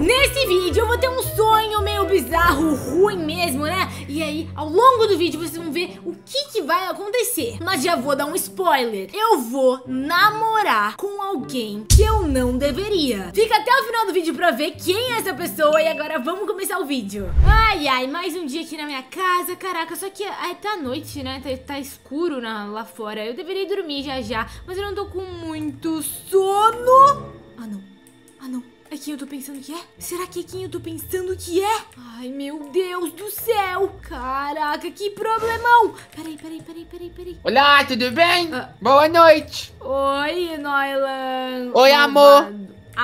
Nesse vídeo eu vou ter um sonho meio bizarro, ruim mesmo, né? E aí, ao longo do vídeo vocês vão ver o que vai acontecer. Mas já vou dar um spoiler. Eu vou namorar com alguém que eu não deveria. Fica até o final do vídeo pra ver quem é essa pessoa. E agora vamos começar o vídeo. Ai, ai, mais um dia aqui na minha casa. Caraca, só que tá noite, né? Tá escuro lá fora. Eu deveria dormir já, mas eu não tô com muito sono. Ah, não. É quem eu tô pensando que é? Será que é quem eu tô pensando que é? Ai, meu Deus do céu! Caraca, que problemão! Peraí. Olá, tudo bem? Boa noite. Oi, Noylan. Oi, amor.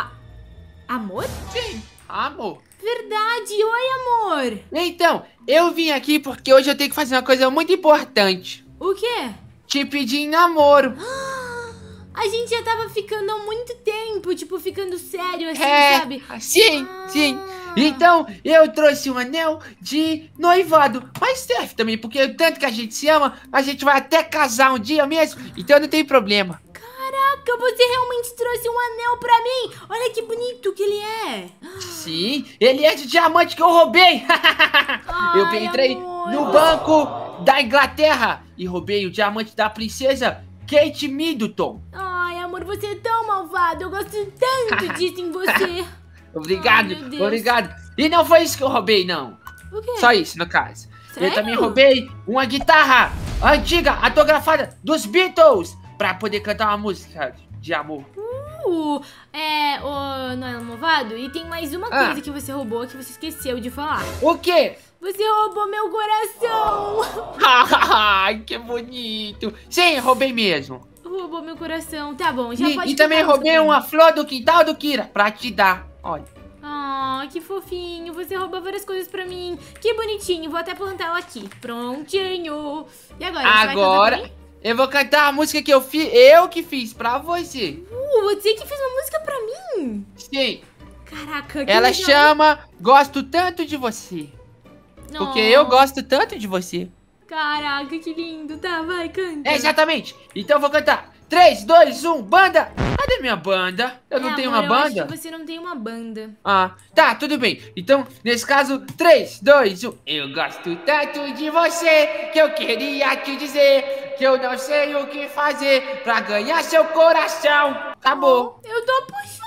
Amor? Sim, amor. Verdade, oi, amor. Então, eu vim aqui porque hoje eu tenho que fazer uma coisa muito importante. O quê? Te pedir em namoro. A gente já tava ficando há muito tempo, tipo, ficando sério, assim, sabe? Sim. Então, eu trouxe um anel de noivado. Mas serve também, porque tanto que a gente se ama, a gente vai até casar um dia mesmo, então não tem problema. Caraca, você realmente trouxe um anel pra mim. Olha que bonito que ele é. Sim, ele é de diamante que eu roubei. Eu entrei no banco da Inglaterra e roubei o diamante da princesa Kate Middleton. Ai, amor, você é tão malvado. Eu gosto tanto disso em você. Obrigado, Ai, meu Deus. obrigado. E não foi isso que eu roubei, não. O quê? Só isso, no caso. Sério? Eu também roubei uma guitarra antiga, autografada dos Beatles, pra poder cantar uma música de amor. O Noel Movado. E tem mais uma coisa que você roubou que você esqueceu de falar. O quê? Você roubou meu coração. Ai, que bonito. Sim, roubei mesmo. Roubou meu coração. Tá bom, já pode. E também roubei uma flor do quintal do Kira pra te dar. Olha. Ah, que fofinho. Você rouba várias coisas pra mim. Que bonitinho. Vou até plantar ela aqui. Prontinho. E agora? Você vai cantar pra mim? Eu vou cantar a música que eu fiz pra você. Você que fez uma música pra mim? Sim. Caraca, que Ela legal. chama Gosto Tanto de Você. Porque eu gosto tanto de você. Caraca, que lindo. Tá, vai, canta. Exatamente. Então eu vou cantar. 3, 2, 1, banda. Cadê minha banda? Eu não tenho uma Eu banda? acho que você não tem uma banda. Ah, tá, tudo bem. Então, nesse caso, 3, 2, 1. Eu gosto tanto de você que eu queria te dizer que eu não sei o que fazer pra ganhar seu coração. Acabou. Eu tô apaixonada,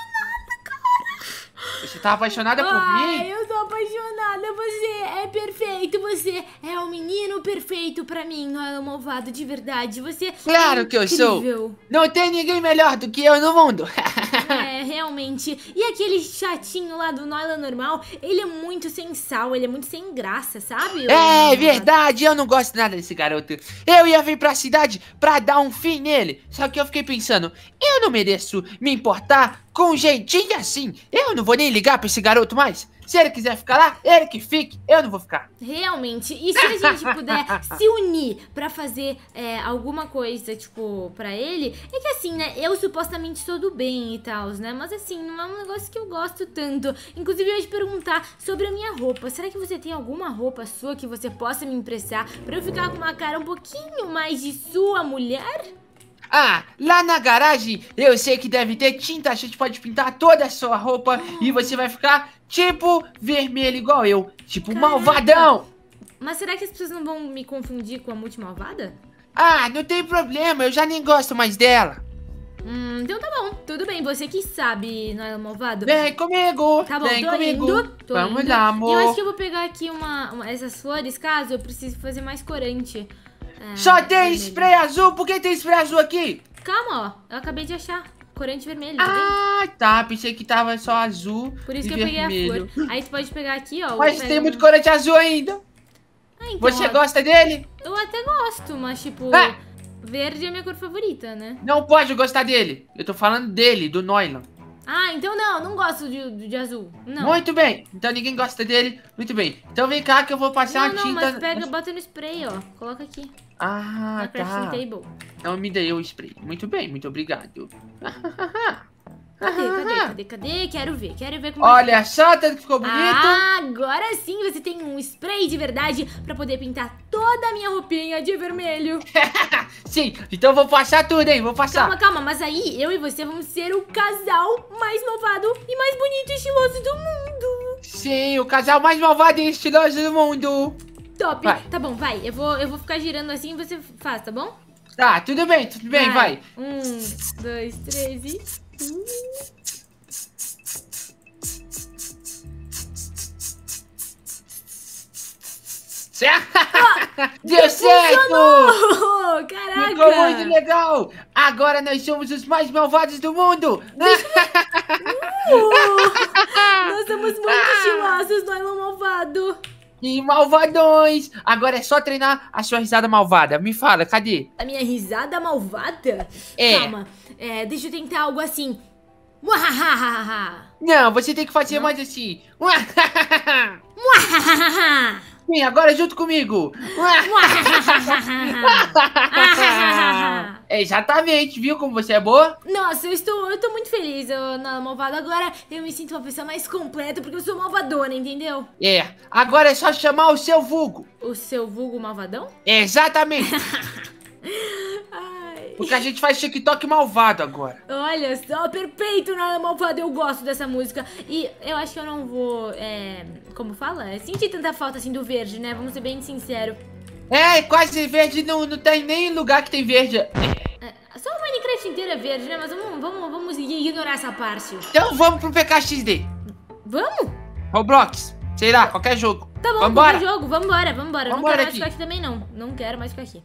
cara. Você tá apaixonada por mim? Eu tô apaixonada. Você é perfeito. Você é o menino perfeito pra mim, Noel Malvado, de verdade. Você Claro que eu sou. Não tem ninguém melhor do que eu no mundo. É, realmente. E aquele chatinho lá do Noila normal, ele é muito sem sal, ele é muito sem graça, sabe? É verdade, eu não gosto nada desse garoto. Eu ia vir pra cidade pra dar um fim nele. Só que eu fiquei pensando, eu não mereço me importar com um jeitinho assim. Eu não vou nem ligar pra esse garoto mais. Se ele quiser ficar lá, ele que fique, eu não vou ficar. Realmente, e se a gente puder se unir pra fazer alguma coisa, tipo, pra ele, é que assim, né, eu supostamente sou do bem e tal, né, mas assim, não é um negócio que eu gosto tanto. Inclusive, eu ia te perguntar sobre a minha roupa. Será que você tem alguma roupa sua que você possa me emprestar pra eu ficar com uma cara um pouquinho mais de sua mulher? Ah, lá na garagem eu sei que deve ter tinta, a gente pode pintar toda a sua roupa e você vai ficar tipo vermelho igual eu, tipo malvadão. Mas será que as pessoas não vão me confundir com a multimalvada? Ah, não tem problema, eu já nem gosto mais dela. Então tá bom, tudo bem, você que sabe, Noel Malvado. Vem comigo, tá bom, vem tô comigo. Tô Vamos indo. lá, amor. Eu acho que eu vou pegar aqui essas flores, caso eu precise fazer mais corante. Só tem vermelho. spray azul, por que tem spray azul aqui? Calma, ó, eu acabei de achar corante vermelho, tá bem? Ah, tá, pensei que tava só azul. Por isso e que eu peguei vermelho. a flor. Aí tu pode pegar aqui, ó. Mas tem muito corante azul ainda. Então, Você ó, gosta dele? Eu até gosto, mas tipo, verde é minha cor favorita, né? Não pode gostar dele. Eu tô falando dele, do Noylan. Ah, então não gosto de azul. Não. Muito bem, então ninguém gosta dele. Muito bem, então vem cá que eu vou passar uma Não, tinta. mas pega, bota no spray, ó. Coloca aqui. Ah, Na crafting tá. table. Então me dei o spray. Muito bem, muito obrigado. Cadê? Quero ver como Olha só, tanto que ficou bonito. Ah, agora sim você tem um spray de verdade pra poder pintar toda a minha roupinha de vermelho. Sim, então eu vou passar tudo, hein? Vou passar. Calma, calma, mas aí eu e você vamos ser o casal mais malvado e mais bonito e estiloso do mundo. Sim, o casal mais malvado e estiloso do mundo. Top. Vai. Tá bom, vai. Eu vou ficar girando assim e você faz, tá bom? Tá, tudo bem, vai. 1, 2, 3 e... Deu certo! Oh, caraca! Ficou muito legal! Agora nós somos os mais malvados do mundo! Nós somos muito estilosos, Nylon malvado! E malvadões! Agora é só treinar a sua risada malvada. Me fala, cadê? A minha risada malvada? É. Calma, deixa eu tentar algo assim. Muahahaha. Não, você tem que fazer mais assim. Muahahaha. Sim, agora junto comigo. Exatamente, viu como você é boa? Nossa, eu tô muito feliz, na malvada. Agora eu me sinto uma pessoa mais completa porque eu sou malvadona, entendeu? É, agora é só chamar o seu vulgo. O seu vulgo malvadão? Exatamente. Ai. Porque a gente faz TikTok malvado agora. Olha só, perfeito, Nylon malvado. Eu gosto dessa música. E eu acho que eu não vou, como fala? Sentir tanta falta assim do verde, né? Vamos ser bem sinceros. É, quase verde, não tem nem lugar que tem verde. Só o Minecraft inteiro é verde, né? Mas vamos ignorar essa parte. Então vamos pro PKXD. Vamos? Roblox, sei lá, qualquer jogo. Tá bom, Vambora. qualquer jogo, vambora. Não quero Vambora mais aqui. ficar aqui também, não. Não quero mais ficar aqui.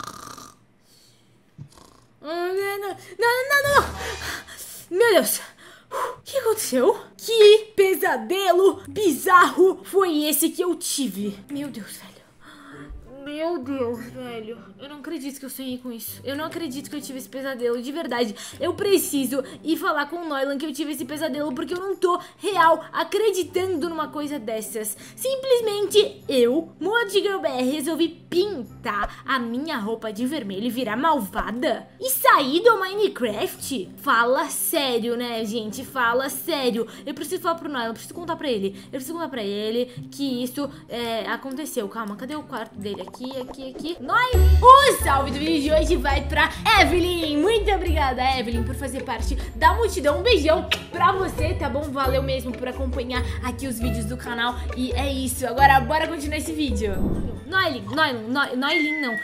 Não. Meu Deus. O que aconteceu? Que pesadelo bizarro foi esse que eu tive? Meu Deus, velho. Meu Deus, velho. Eu não acredito que eu sonhei com isso. Eu não acredito que eu tive esse pesadelo. De verdade, eu preciso ir falar com o Noylan que eu tive esse pesadelo, porque eu não tô real acreditando numa coisa dessas. Simplesmente eu, Girl BR, resolvi pintar a minha roupa de vermelho e virar malvada e sair do Minecraft. Fala sério, né, gente? Fala sério. Eu preciso falar pro Noylan, eu preciso contar pra ele. Eu preciso contar pra ele que isso aconteceu. Calma, cadê o quarto dele? Aqui. O salve do vídeo de hoje vai pra Evelyn. Muito obrigada, Evelyn, por fazer parte da multidão. Um beijão pra você, tá bom? Valeu mesmo por acompanhar aqui os vídeos do canal. E é isso. Agora, bora continuar esse vídeo. Noylan,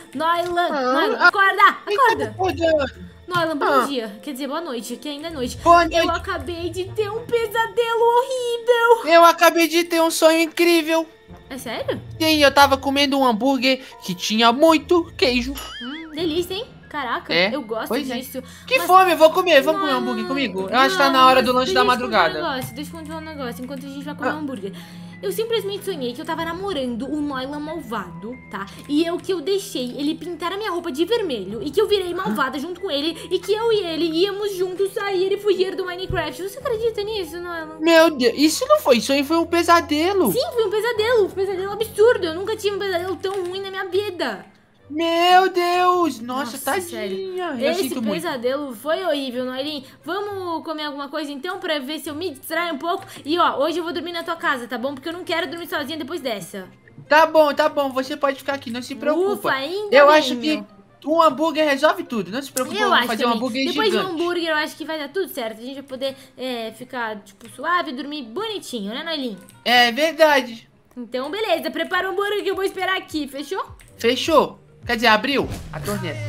acorda. Noylan, bom dia. Quer dizer, boa noite, que ainda é noite. Boa noite. Eu acabei de ter um pesadelo horrível. Eu acabei de ter um sonho incrível. É sério? Sim, eu tava comendo um hambúrguer que tinha muito queijo. Delícia, hein? Caraca, É, eu gosto pois é. disso. Que fome, eu vou comer. Vamos comer um hambúrguer comigo? Eu acho que tá na hora do lanche da madrugada. Deixa eu contar um negócio, enquanto a gente vai comer um hambúrguer. Eu simplesmente sonhei que eu tava namorando o Noylan malvado, tá? E que eu deixei ele pintar a minha roupa de vermelho. E que eu virei malvada junto com ele. E que eu e ele íamos juntos sair e fugir do Minecraft. Você acredita nisso, Noylan? Meu Deus, isso não foi sonho, foi um pesadelo. Sim, foi um pesadelo absurdo. Eu nunca tive um pesadelo tão ruim na minha vida. Meu Deus, nossa, sério. tadinha. Eu Esse sinto muito. pesadelo foi horrível, Noelin. Vamos comer alguma coisa então pra ver se eu me distraio um pouco. E ó, hoje eu vou dormir na tua casa, tá bom? Porque eu não quero dormir sozinha depois dessa. Tá bom, você pode ficar aqui, não se preocupa. Ufa, ainda eu bem, acho que meu. um hambúrguer resolve tudo, não se preocupa, Eu vamos acho fazer um também. hambúrguer Depois gigante. do hambúrguer eu acho que vai dar tudo certo. A gente vai poder ficar, tipo, suave e dormir bonitinho, né, Noelin? É verdade. Então, beleza. Prepara o hambúrguer que eu vou esperar aqui, fechou? Fechou. Quer dizer, abriu a torneira.